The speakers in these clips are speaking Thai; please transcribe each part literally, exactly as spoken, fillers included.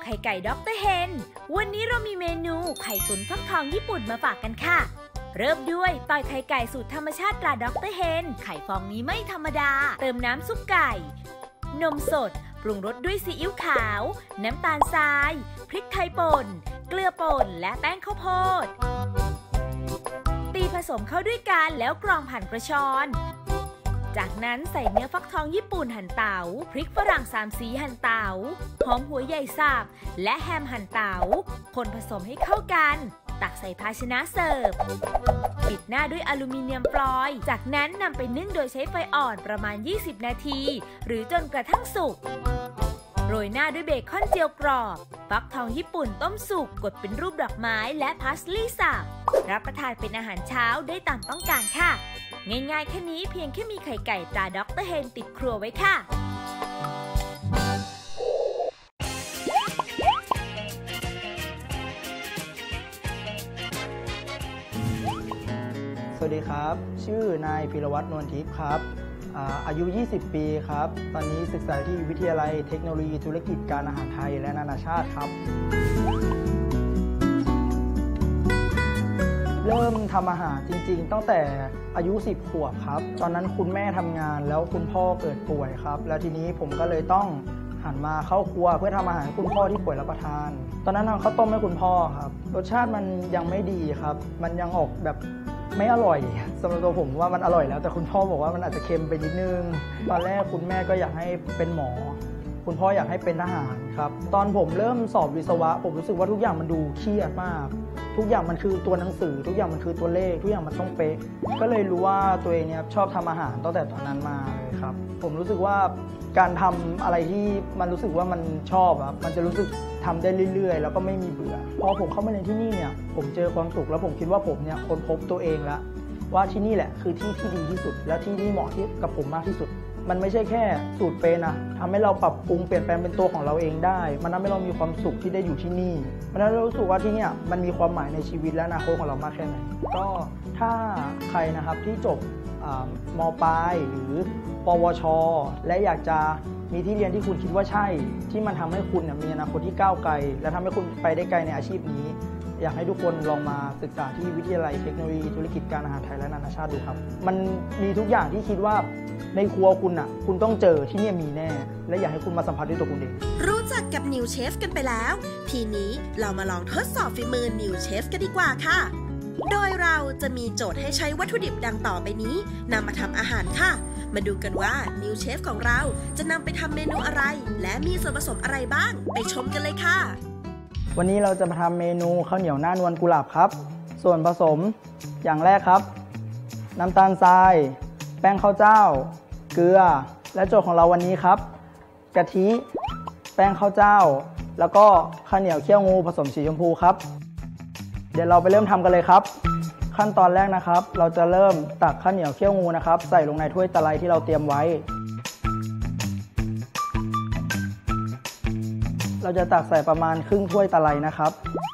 ข่ไก่ด็อกเตอร์เฮนวันนี้เรามีเมนูไข่ตุ๋นฟักทองญี่ปุ่นมาฝากกันค่ะเริ่มด้วยต่อยไข่ไก่สูตรธรรมชาติตราด็อกเตอร์เฮนไข่ฟองนี้ไม่ธรรมดาเติมน้ำซุปไก่นมสดปรุงรสด้วยซีอิ๊วขาวน้ำตาลทรายพริกไทยป่นเกลือป่นและแป้งข้าวโพดตีผสมเข้าด้วยกันแล้วกรองผ่านกระชอนจากนั้นใส่เนื้อฟักทองญี่ปุ่นหั่นเต๋าพริกฝรั่งสามสีหั่นเต๋าหอมหัวใหญ่สับและแฮมหั่นเต๋าคนผสมให้เข้ากันตักใส่ภาชนะเสิร์ฟปิดหน้าด้วยอลูมิเนียมฟลอยล์จากนั้นนำไปนึ่งโดยใช้ไฟอ่อนประมาณยี่สิบนาทีหรือจนกระทั่งสุกโรยหน้าด้วยเบคอนเจียวกรอบฟักทองญี่ปุ่นต้มสุกกดเป็นรูปดอกไม้และพาสลีย์สับรับประทานเป็นอาหารเช้าได้ตามต้องการค่ะง่ายๆแค่นี้เพียงแค่มีไข่ไก่ตราด็อกเตอร์เฮนติดครัวไว้ค่ะสวัสดีครับชื่อนายพิรวัฒน์นวลทิพย์ครับอายุยี่สิบปีครับตอนนี้ศึกษาที่วิทยาลัยเทคโนโลยีธุรกิจการอาหารไทยและนานาชาติครับเริ่มทำอาหารจริงๆตั้งแต่อายุสิบขวบครับตอนนั้นคุณแม่ทำงานแล้วคุณพ่อเกิดป่วยครับแล้วทีนี้ผมก็เลยต้องหันมาเข้าครัวเพื่อทำอาหารให้คุณพ่อที่ป่วยรับประทานตอนนั้นทำข้าวต้มให้คุณพ่อครับรสชาติมันยังไม่ดีครับมันยังออกแบบไม่อร่อยสำหรับตัวผมว่ามันอร่อยแล้วแต่คุณพ่อบอกว่ามันอาจจะเค็มไปนิดนึงตอนแรกคุณแม่ก็อยากให้เป็นหมอคุณพ่ออยากให้เป็นทหารครับตอนผมเริ่มสอบวิศวะผมรู้สึกว่าทุกอย่างมันดูเครียดมากทุกอย่างมันคือตัวหนังสือทุกอย่างมันคือตัวเลขทุกอย่างมันต้องเป๊ะก็เลยรู้ว่าตัวเองเนี่ยชอบทำอาหารตั้งแต่ตอนนั้นมาเลยครับผมรู้สึกว่าการทำอะไรที่มันรู้สึกว่ามันชอบอะมันจะรู้สึกทำได้เรื่อยๆแล้วก็ไม่มีเบื่อพอผมเข้ามาเรียนที่นี่เนี่ยผมเจอความสุขแล้วผมคิดว่าผมเนี่ยค้นพบตัวเองแล้วว่าที่นี่แหละคือที่ที่ดีที่สุดและที่ที่เหมาะที่กับผมมากที่สุดมันไม่ใช่แค่สูตรเป๊ะนะทำให้เราปรับปรุงเปลี่ยนแปลงเป็นตัวของเราเองได้มันทำให้เรามีความสุขที่ได้อยู่ที่นี่มันทำให้เรารู้สึกว่าที่นี่มันมีความหมายในชีวิตและอนาคตของเรามากแค่ไหนก็ถ้าใครนะครับที่จบม.ปลายหรือปวช.และอยากจะมีที่เรียนที่คุณคิดว่าใช่ที่มันทำให้คุณมีอนาคตที่ก้าวไกลและทำให้คุณไปได้ไกลในอาชีพนี้อยากให้ทุกคนลองมาศึกษาที่วิทยาลัยเทคโนโลยีธุรกิจการอาหารไทยและนานาชาติดูครับมันมีทุกอย่างที่คิดว่าในครัวคุณอ่ะคุณต้องเจอที่นี่มีแน่และอยากให้คุณมาสัมผัสด้วยตัวคุณเองรู้จักกับนิวเชฟกันไปแล้วทีนี้เรามาลองทดสอบฝีมือนิวเชฟกันดีกว่าค่ะโดยเราจะมีโจทย์ให้ใช้วัตถุดิบดังต่อไปนี้นำมาทำอาหารค่ะมาดูกันว่านิวเชฟของเราจะนำไปทำเมนูอะไรและมีส่วนผสมอะไรบ้างไปชมกันเลยค่ะวันนี้เราจะมาทำเมนูข้าวเหนียวหน้านวลกุหลาบครับส่วนผสมอย่างแรกครับน้ำตาลทรายแป้งข้าวเจ้าเกลือและโจทย์ของเราวันนี้ครับกะทิแป้งข้าวเจ้าแล้วก็ข้าวเหนียวเคี่ยวงูผสมสีชมพูครับเดี๋ยวเราไปเริ่มทำกันเลยครับขั้นตอนแรกนะครับเราจะเริ่มตักข้าวเหนียวเคี่ยวงูนะครับใส่ลงในถ้วยตะไลที่เราเตรียมไว้เราจะตักใส่ประมาณครึ่งถ้วยตะไลนะครับ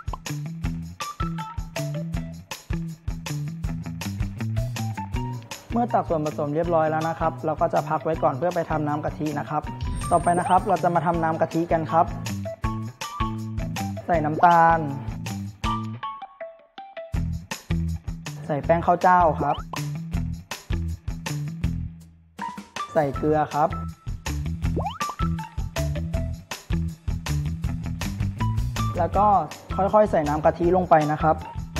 เมื่อตักส่วนผสมเรียบร้อยแล้วนะครับเราก็จะพักไว้ก่อนเพื่อไปทำน้ำกะทินะครับต่อไปนะครับเราจะมาทำน้ำกะทิกันครับใส่น้ำตาลใส่แป้งข้าวเจ้าครับใส่เกลือครับแล้วก็ค่อยๆใส่น้ำกะทิลงไปนะครับ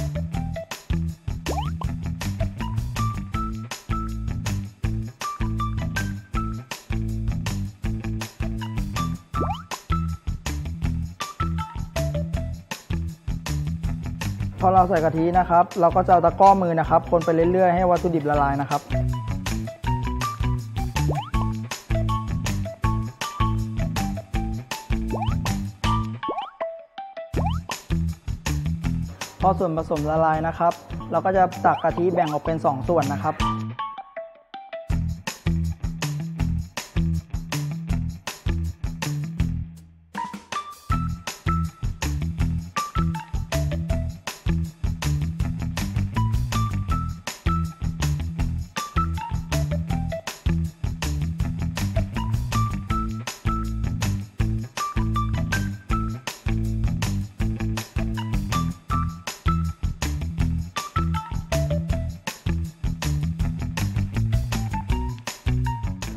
พอเราใส่กะทินะครับเราก็จะเอาตะกร้อมือนะครับคนไปเรื่อยๆให้วัตถุดิบละลายนะครับพอส่วนผสมละลายนะครับเราก็จะตักกะทิแบ่งออกเป็นสองส่วนนะครับ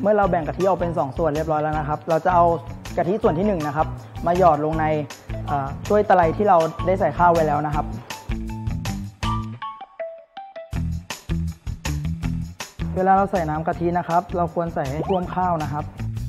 มื่อเราแบ่งกะทิออกเป็นสองส่วนเรียบร้อยแล้วนะครับเราจะเอากะทิส่วนที่หนึ่งนะครับมาหยอดลงในถ้วยตะไลที่เราได้ใส่ข้าวไว้แล้วนะครับเวลาเราใส่น้ำกะทินะครับเราควรใส่ให้ท่วมข้าวนะครับ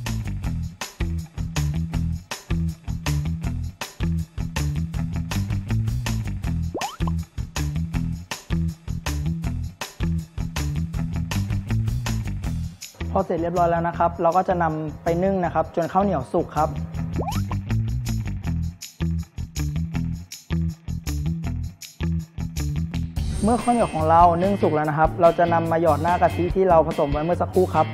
พอเสร็จเรียบร้อยแล้วนะครับเราก็จะนำไปนึ่งนะครับจนข้าวเหนียวสุกครับเมื่อข้าวเหนียวของเรานึ่งสุกแล้วนะครับเราจะนำมาหยอดหน้ากะทิที่เราผสมไว้เมื่อสักครู่ครับ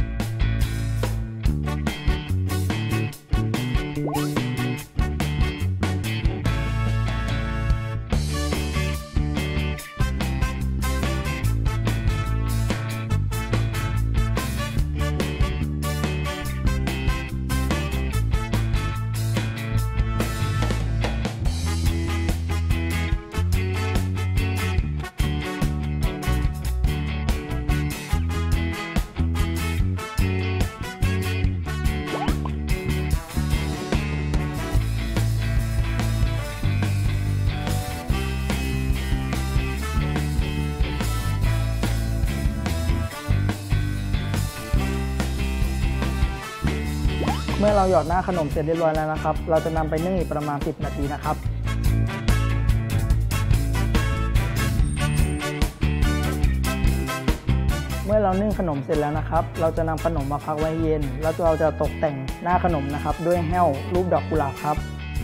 เมื่อเราหยอดหน้าขนมเสร็จเรียบร้อยแล้วนะครับเราจะนำไปนึ่งอีกประมาณสิบนาทีนะครับเมื่อเรานึ่งขนมเสร็จแล้วนะครับเราจะนำขนมมาพักไว้เย็นแล้วเราจะตกแต่งหน้าขนมนะครับด้วยแห้วรูปดอกกุหลาบครับ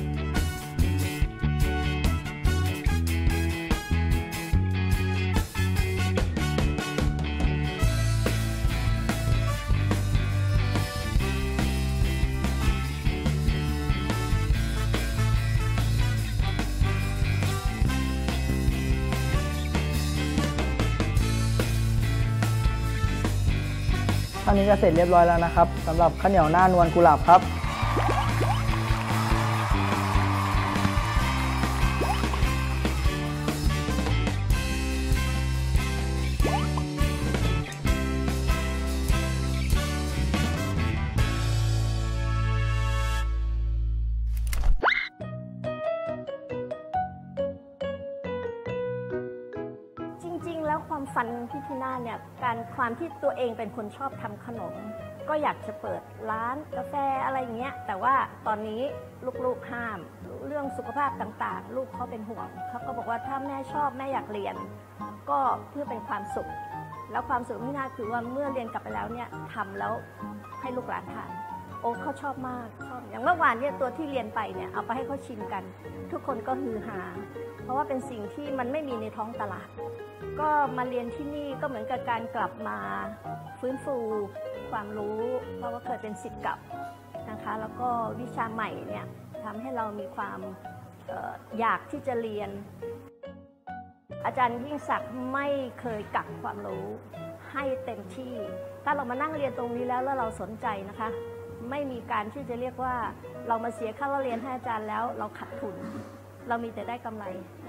ท่านี้ก็เสร็จเรียบร้อยแล้วนะครับสำหรับข้าวเหนียวหน้านวลกุหลาบครับจริงๆแล้วความฝันพี่ทีน่าเนี่ยการความที่ตัวเองเป็นคนชอบทำขนมก็อยากจะเปิดร้านกาแฟอะไรอย่างเงี้ยแต่ว่าตอนนี้ลูกๆห้ามเรื่องสุขภาพต่างๆลูกเขาเป็นห่วงเขาก็บอกว่าถ้าแม่ชอบแม่อยากเรียนก็เพื่อเป็นความสุขแล้วความสุขพี่น่าคือว่าเมื่อเรียนกลับไปแล้วเนี่ยทำแล้วให้ลูกหลานทานโอ้เขาชอบมากชอบอย่างเมื่อวานเนี่ยตัวที่เรียนไปเนี่ยเอาไปให้เขาชิมกันทุกคนก็ฮือฮาเพราะว่าเป็นสิ่งที่มันไม่มีในท้องตลาดก็มาเรียนที่นี่ก็เหมือนกับการกลับมาฟื้นฟูความรู้เพราะว่าเคยเป็นศิษย์เก่านะคะแล้วก็วิชาใหม่เนี่ยทำให้เรามีความเอ่ออยากที่จะเรียนอาจารย์ยิ่งศักดิ์ไม่เคยกักความรู้ให้เต็มที่ถ้าเรามานั่งเรียนตรงนี้แล้วแล้วเราสนใจนะคะไม่มีการที่จะเรียกว่าเรามาเสียค่าเรียนให้อาจารย์แล้วเราขาดทุนเรามีแต่ได้กำไร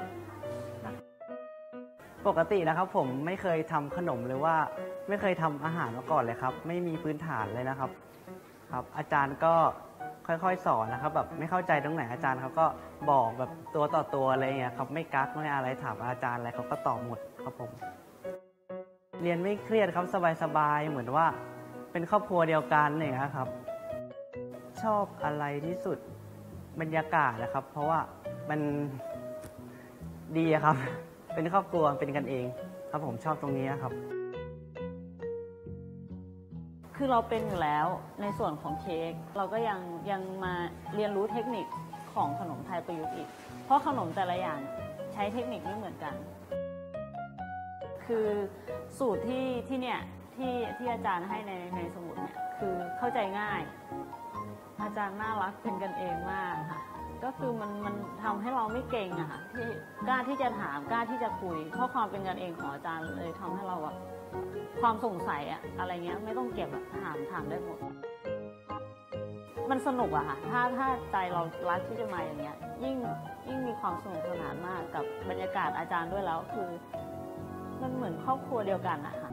ปกตินะครับผมไม่เคยทำขนมหรือว่าไม่เคยทำอาหารมาก่อนเลยครับไม่มีพื้นฐานเลยนะครับครับอาจารย์ก็ค่อยๆสอนนะครับแบบไม่เข้าใจตรงไหนอาจารย์เขาก็บอกแบบตัวต่อตัวอะไรเงี้ยครับไม่กักไม่อะไรถามอาจารย์อะไรเขาก็ตอบหมดครับผมเรียนไม่เครียดครับสบายๆเหมือนว่าเป็นครอบครัวเดียวกันเนี่ยครับชอบอะไรที่สุดบรรยากาศนะครับเพราะว่ามันดีครับเป็นครอบครัวเป็นกันเองครับผมชอบตรงนี้ครับคือเราเป็นอยู่แล้วในส่วนของเค้กเราก็ยังยังมาเรียนรู้เทคนิคของขนมไทยประยุกต์อีกเพราะขนมแต่ละอย่างใช้เทคนิคไม่เหมือนกันคือสูตรที่ที่เนี่ยที่ที่อาจารย์ให้ในในสมุดเนี่ยคือเข้าใจง่ายอาจารย์น่ารักเป็นกันเองมากค่ะก็คือมันมันทำให้เราไม่เก่งอะค่ะที่กล้าที่จะถามกล้าที่จะคุยเพราะความเป็นกันเองของอาจารย์เลยทำให้เราแบบความสงสัยอะอะไรเงี้ยไม่ต้องเก็บอะถามถามได้หมดมันสนุกอะค่ะถ้าถ้าใจเรารักที่จะมาอย่างเงี้ยยิ่งยิ่งมีความสนุกสนานมากกับบรรยากาศอาจารย์ด้วยแล้วคือมันเหมือนครอบครัวเดียวกันอะค่ะ